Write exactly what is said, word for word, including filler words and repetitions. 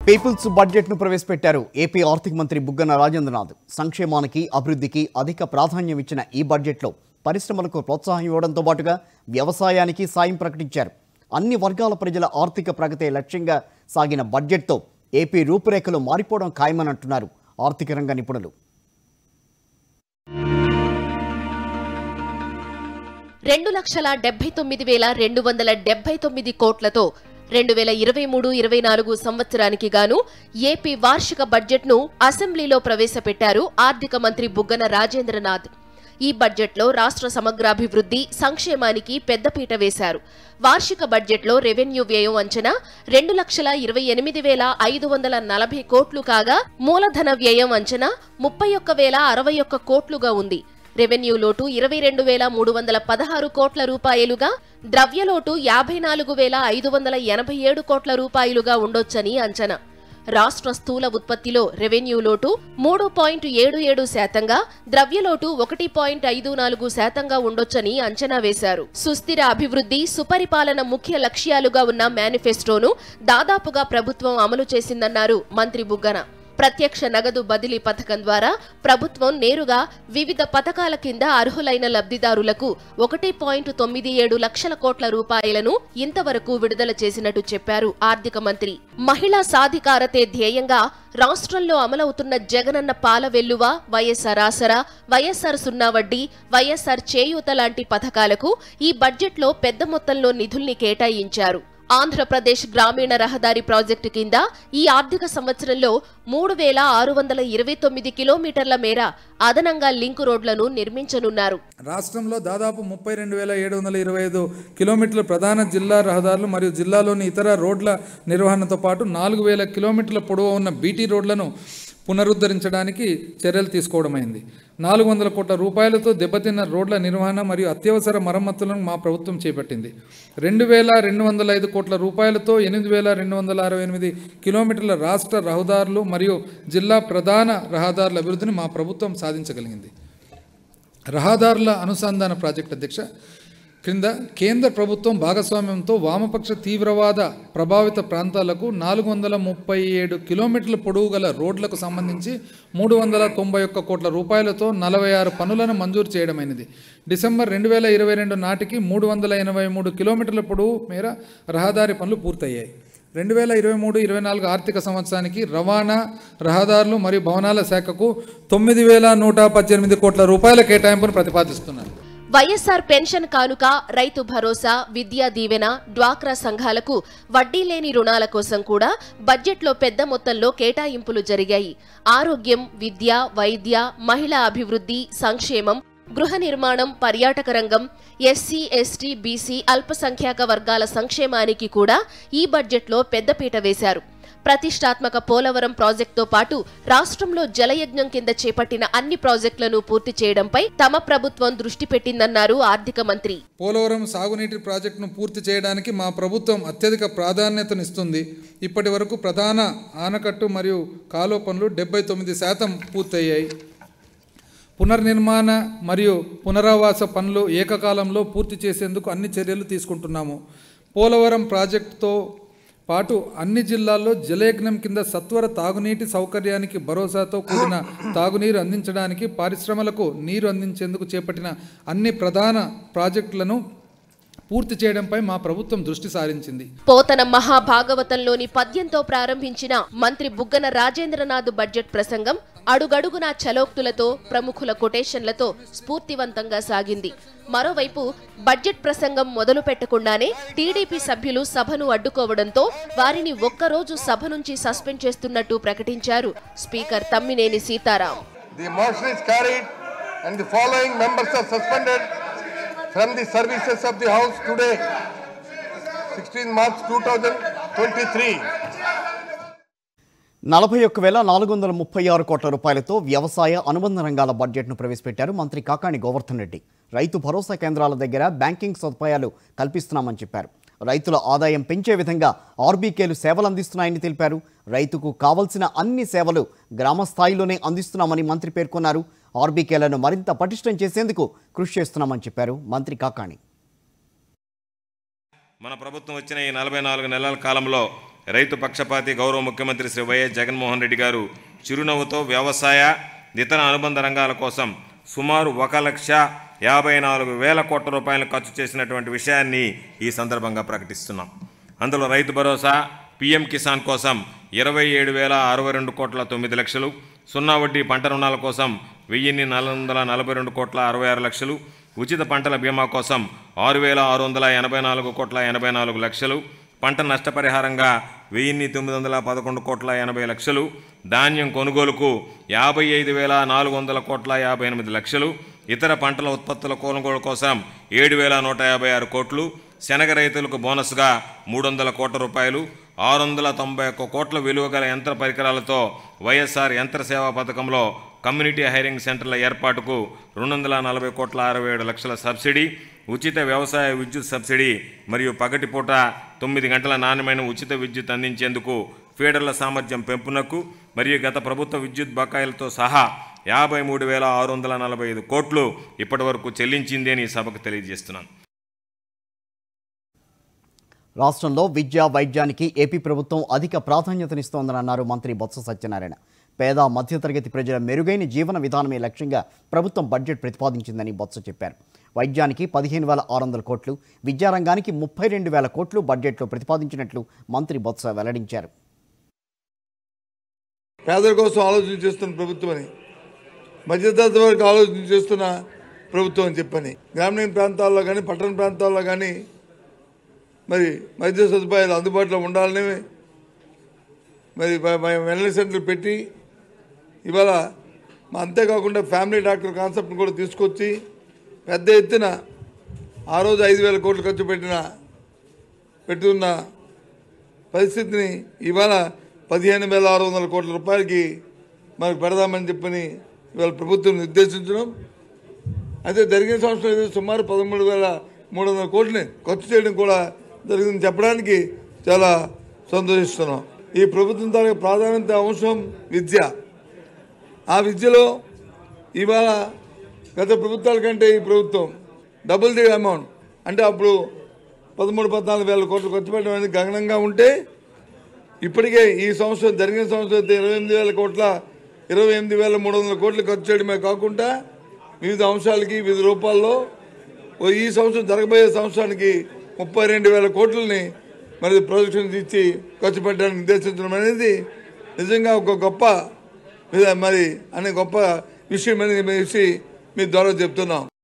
Peoples budget ను ప్రవేశపెట్టారు AP ఆర్థిక మంత్రి బుగ్గన రాజేంద్రనాథ్. సంక్షేమానికి అభివృద్ధికి అధిక ప్రాధాన్యం ఇచ్చిన ఈ బడ్జెట్లో పరిశ్రమలకు ప్రోత్సాహం ఇవ్వడంతో పాటుగా వ్యవసాయానికి సాయం ప్రకటించారు. అన్ని వర్గాల ప్రజల ఆర్థిక ప్రగతే లక్ష్యంగా సాగిన బడ్జెట్తో ఏపీ రూపురేఖలు మారిపోవడం ఖాయమని అంటున్నారు ఆర్థిక రంగ నిపుణులు. రెండు లక్షల డెబ్బై తొమ్మిది వేల రెండు వందల డెబ్బై తొమ్మిది కోట్లతో రెండు వేల ఇరవై మూడు ఇరవై నాలుగు సంవత్సరానికి గాను ఏపీ వార్షిక బడ్జెట్ను అసెంబ్లీలో ప్రవేశపెట్టారు ఆర్థిక మంత్రి బుగ్గన రాజేంద్రనాథ్. ఈ బడ్జెట్లో రాష్ట్ర సమగ్రాభివృద్ధి సంక్షేమానికి పెద్దపీట వేశారు. వార్షిక బడ్జెట్లో రెవెన్యూ వ్యయం అంచనా రెండు లక్షల ఇరవై ఎనిమిది వేల ఐదు వందల నలభై కోట్లు కాగా మూలధన వ్యయం అంచనా ముప్పై ఒక్క వేల అరవై ఒక్క కోట్లుగా ఉంది. రెవెన్యూ లోటు ఇరవై రెండు వేల మూడు వందల పదహారు కోట్ల రూపాయలుగా, ద్రవ్యలోటు యాభై నాలుగు వేల ఐదు వందల ఎనభై ఏడు కోట్ల రూపాయలుగా ఉండొచ్చని అంచనా. రాష్ట్ర స్థూల ఉత్పత్తిలో రెవెన్యూ లోటు మూడు పాయింట్ ఏడు ఏడు శాతంగా, ద్రవ్యలోటు ఒకటి పాయింట్ ఐదు నాలుగు శాతంగా ఉండొచ్చని అంచనా వేశారు. సుస్థిర అభివృద్ధి, సుపరిపాలన ముఖ్య లక్ష్యాలుగా ఉన్న మేనిఫెస్టోను దాదాపుగా ప్రభుత్వం అమలు చేసిందన్నారు మంత్రి బుగ్గన. ప్రత్యక్ష నగదు బదిలీ పథకం ద్వారా ప్రభుత్వం నేరుగా వివిధ పథకాల కింద అర్హులైన లబ్ధిదారులకు ఒకటి పాయింట్ తొమ్మిది ఏడు లక్షల కోట్ల రూపాయలను ఇంతవరకు విడుదల చేసినట్టు చెప్పారు ఆర్థిక మంత్రి. మహిళా సాధికారతే ధ్యేయంగా రాష్ట్రంలో అమలవుతున్న జగనన్న పాల వెల్లువ, వైఎస్ఆర్ ఆసరా, వైఎస్ఆర్ సున్నా వడ్డీ, వైఎస్ఆర్ చేయూత లాంటి పథకాలకు ఈ బడ్జెట్లో పెద్ద మొత్తంలో నిధుల్ని కేటాయించారు. ఆంధ్రప్రదేశ్ గ్రామీణ రహదారి ప్రాజెక్టు కింద ఈ ఆర్థిక సంవత్సరంలో మూడు వేల ఆరు వందల ఇరవై తొమ్మిది కిలోమీటర్ల మేర అదనంగా లింక్ రోడ్లను నిర్మించనున్నారు. రాష్ట్రంలో దాదాపు ముప్పై రెండు వేల ఏడు వందల ఇరవై ఐదు కిలోమీటర్ల ప్రధాన జిల్లా రహదారులు మరియు జిల్లాలోని ఇతర రోడ్ల నిర్వహణతో పాటు నాలుగు వేల కిలోమీటర్ల పొడవు ఉన్న బీటీ రోడ్లను పునరుద్ధరించడానికి చర్యలు తీసుకోవడమైంది. నాలుగు వందల కోట్ల రూపాయలతో దెబ్బతిన్న రోడ్ల నిర్వహణ మరియు అత్యవసర మరమ్మతులను మా ప్రభుత్వం చేపట్టింది. రెండు వేల రెండు వందల ఐదు కోట్ల రూపాయలతో ఎనిమిది వేల రెండు వందల అరవై ఎనిమిది కిలోమీటర్ల రాష్ట్ర రహదారులు మరియు జిల్లా ప్రధాన రహదారుల అభివృద్ధిని మా ప్రభుత్వం సాధించగలిగింది. రహదారుల అనుసంధాన ప్రాజెక్టు అధ్యక్ష క్రింద కేంద్ర ప్రభుత్వం భాగస్వామ్యంతో వామపక్ష తీవ్రవాద ప్రభావిత ప్రాంతాలకు నాలుగు వందల ముప్పై ఏడు కిలోమీటర్ల పొడవు గల రోడ్లకు సంబంధించి మూడు వందల తొంభై ఒక్క కోట్ల రూపాయలతో నలభై ఆరు పనులను మంజూరు చేయడమైనది. డిసెంబర్ రెండు వేల ఇరవై రెండు నాటికి మూడు వందల ఎనభై మూడు కిలోమీటర్ల పొడవు మేర రహదారి పనులు పూర్తయ్యాయి. రెండు వేల ఇరవై మూడు ఇరవై నాలుగు ఆర్థిక సంవత్సరానికి రవాణా, రహదారులు మరియు భవనాల శాఖకు తొమ్మిది వేల నూట పద్దెనిమిది కోట్ల రూపాయల కేటాయింపును ప్రతిపాదిస్తున్నారు. వైఎస్ఆర్ పెన్షన్ కానుక, రైతు భరోసా, విద్యా దీవెన, డ్వాక్రా సంఘాలకు వడ్డీ లేని రుణాల కోసం కూడా బడ్జెట్లో పెద్ద మొత్తంలో కేటాయింపులు జరిగాయి. ఆరోగ్యం, విద్య, వైద్య, మహిళా అభివృద్ధి, సంక్షేమం, గృహ నిర్మాణం, పర్యాటక రంగం, ఎస్సీ, ఎస్టీ, బీసీ, అల్పసంఖ్యాక వర్గాల సంక్షేమానికి కూడా ఈ బడ్జెట్లో పెద్దపీట వేశారు. ప్రతిష్టాత్మక పోలవరం ప్రాజెక్టుతో పాటు రాష్ట్రంలో జలయజ్ఞం కింద చేపట్టిన అన్ని ప్రాజెక్టులను పూర్తి చేయడంపై తమ ప్రభుత్వం దృష్టి పెట్టిందన్నారు ఆర్థిక మంత్రి. పోలవరం సాగునీటి ప్రాజెక్టును పూర్తి చేయడానికి మా ప్రభుత్వం అత్యధిక ప్రాధాన్యతనిస్తుంది. ఇప్పటి వరకు ప్రధాన ఆనకట్టు మరియు కాలువ పనులు డెబ్బై తొమ్మిది శాతం పూర్తయ్యాయి. పునర్నిర్మాణ మరియు పునరావాస పనులు ఏకకాలంలో పూర్తి చేసేందుకు అన్ని చర్యలు తీసుకుంటున్నాము. పోలవరం ప్రాజెక్టుతో పాటు అన్ని జిల్లాల్లో జలయజ్ఞం కింద సత్వర తాగునీటి సౌకర్యానికి భరోసాతో కూడిన తాగునీరు అందించడానికి, పారిశ్రమలకు నీరు అందించేందుకు చేపట్టిన అన్ని ప్రధాన ప్రాజెక్టులను పూర్తి చేయడంపై మా ప్రభుత్వం దృష్టి సారించింది. పోతన మహాభాగవతంలోని పద్యంతో ప్రారంభించిన మంత్రి బుగ్గన రాజేంద్రనాథ్ బడ్జెట్ ప్రసంగం అడుగడుగునా చలోక్తులతో, ప్రముఖుల కొటేషన్లతో స్ఫూర్తివంతంగా సాగింది. మరోవైపు బడ్జెట్ ప్రసంగం మొదలు పెట్టకుండానే టీడీపీ సభ్యులు సభను అడ్డుకోవడంతో వారిని ఒక్కరోజు సభ నుంచి సస్పెండ్ చేస్తున్నట్టు ప్రకటించారు speaker Tammineni Sitaram. From the services of the House today, sixteenth March two thousand twenty-three. నలభై ఒక్క వేల నాలుగు వందల ముప్పై ఆరు కోట్ల రూపాయలతో వ్యవసాయ అనుబంధ రంగాల బడ్జెట్ను ప్రవేశపెట్టారు మంత్రి కాకాణి గోవర్ధన్ రెడ్డి. రైతు భరోసా కేంద్రాల దగ్గర బ్యాంకింగ్ సదుపాయాలు కల్పిస్తున్నామని చెప్పారు. రైతుల ఆదాయం పెంచే విధంగా ఆర్బీకేలు సేవలు అందిస్తున్నాయని తెలిపారు. రైతుకు కావలసిన అన్ని సేవలు గ్రామ స్థాయిలోనే అందిస్తున్నామని మంత్రి పేర్కొన్నారు. ఆర్బీకేలను మరింత పటిష్టం చేసేందుకు కృషి చేస్తున్నామని చెప్పారు మంత్రి కాకాణి. మన ప్రభుత్వం వచ్చిన ఈ నలభై నాలుగు నెలల కాలంలో రైతు పక్షపాతి గౌరవ ముఖ్యమంత్రి శ్రీ వైఎస్ జగన్మోహన్ రెడ్డి గారు చిరునవ్వుతో వ్యవసాయ ఇతర అనుబంధ రంగాల కోసం సుమారు ఒక లక్ష యాభై నాలుగు వేల కోట్ల రూపాయలు ఖర్చు చేసినటువంటి విషయాన్ని ఈ సందర్భంగా ప్రకటిస్తున్నాం. అందులో రైతు భరోసా, పీఎం కిసాన్ కోసం ఇరవై ఏడు వేల అరవై రెండు కోట్ల తొమ్మిది లక్షలు, సున్నా వడ్డీ పంట రుణాల కోసం వెయ్యిన్ని నాలుగు వందల నలభై రెండు కోట్ల అరవై ఆరు లక్షలు, ఉచిత పంటల బీమా కోసం ఆరు వేల ఆరు వందల ఎనభై నాలుగు కోట్ల ఎనభై నాలుగు లక్షలు, పంట నష్టపరిహారంగా వెయ్యిన్ని తొమ్మిది వందల పదకొండు కోట్ల ఎనభై లక్షలు, ధాన్యం కొనుగోలుకు యాభై ఐదు వేల నాలుగు వందల కోట్ల యాభై ఎనిమిది లక్షలు, ఇతర పంటల ఉత్పత్తుల కొనుగోలు కోసం ఏడు వేల నూట యాభై ఆరు కోట్లు, శనగ రైతులకు బోనస్గా మూడు వందల కోట్ల రూపాయలు, ఆరు వందల తొంభై ఒక్క కోట్ల విలువ గల యంత్ర పరికరాలతో వైఎస్ఆర్ యంత్ర సేవా పథకంలో కమ్యూనిటీ హైరింగ్ సెంటర్ల ఏర్పాటుకు రెండు వందల నలభై కోట్ల అరవై ఏడు లక్షల సబ్సిడీ, ఉచిత వ్యవసాయ విద్యుత్ సబ్సిడీ మరియు పగటిపూట తొమ్మిది గంటల నాణ్యమైన ఉచిత విద్యుత్ అందించేందుకు ఫీడర్ల సామర్థ్యం పెంపునకు మరియు గత ప్రభుత్వ విద్యుత్ బకాయిలతో సహా యాభై మూడు వేల ఆరు వందల నలభై ఐదు కోట్లు ఇప్పటి వరకు చెల్లించింది అని సభకు తెలియజేస్తున్నాను. రాష్ట్రంలో విద్య, వైద్యానికి ఏపీ ప్రభుత్వం అధిక ప్రాధాన్యతనిస్తోందని అన్నారు మంత్రి బొత్స సత్యనారాయణ. పేద మధ్యతరగతి ప్రజల మెరుగైన జీవన విధానమే లక్ష్యంగా ప్రభుత్వం బడ్జెట్ ప్రతిపాదించిందని బొత్స చెప్పారు. వైద్యానికి పదిహేను వేల ఆరు వందల కోట్లు, విద్యారంగానికి ముప్పై రెండు వేల కోట్లు బడ్జెట్లో ప్రతిపాదించినట్లు మంత్రి బొత్స వెల్లడించారు. పేదల కోసం ఆలోచన చేస్తున్న ప్రభుత్వం అని, మధ్యతరగతి వరకు ఆలోచన చేస్తున్న ప్రభుత్వం అని చెప్పని, గ్రామీణ ప్రాంతాల్లో కానీ పట్టణ ప్రాంతాల్లో కానీ మరి వైద్య సదుపాయాలు అందుబాటులో ఉండాలని మరి వెల్నెస్ సెంటర్లు పెట్టి ఇవాళ అంతేకాకుండా ఫ్యామిలీ డాక్టర్ కాన్సెప్ట్ని కూడా తీసుకొచ్చి పెద్ద ఎత్తున ఆ రోజు ఐదు వేల కోట్లు ఖర్చు పెట్టిన పెట్టుకున్న పరిస్థితిని ఇవాళ పదిహేను వేల ఆరు వందల కోట్ల రూపాయలకి మనకు పెడదామని చెప్పని ఇవాళ ప్రభుత్వం నిర్దేశించడం. అయితే జరిగిన సంవత్సరం అయితే సుమారు పదమూడు వేల మూడు వందల కోట్లని ఖర్చు చేయడం కూడా జరిగిందని చెప్పడానికి చాలా సంతోషిస్తున్నాం. ఈ ప్రభుత్వం తాలూకు ప్రాధాన్యత అంశం విద్య. ఆ విద్యలో ఇవాళ గత ప్రభుత్వాల కంటే ఈ ప్రభుత్వం డబుల్ ది అమౌంట్, అంటే అప్పుడు పదమూడు పద్నాలుగు వేల కోట్లు ఖర్చు పెట్టడం అనేది గగనంగా ఉంటే ఇప్పటికే ఈ సంవత్సరం జరిగిన సంవత్సరం అయితే ఇరవై ఎనిమిది వేల కోట్ల ఇరవై ఎనిమిది వేల మూడు వందల కోట్లు ఖర్చు చేయడమే కాకుండా వివిధ అంశాలకి వివిధ రూపాల్లో ఈ సంవత్సరం జరగబోయే సంవత్సరానికి ముప్పై రెండు వేల కోట్లని మరి ప్రొజెక్షన్ ఇచ్చి ఖర్చు పెట్టడానికి నిర్దేశించడం అనేది నిజంగా ఒక గొప్ప మరి అనే గొప్ప విషయం అనేది మీ ద్వారా చెప్తున్నాం.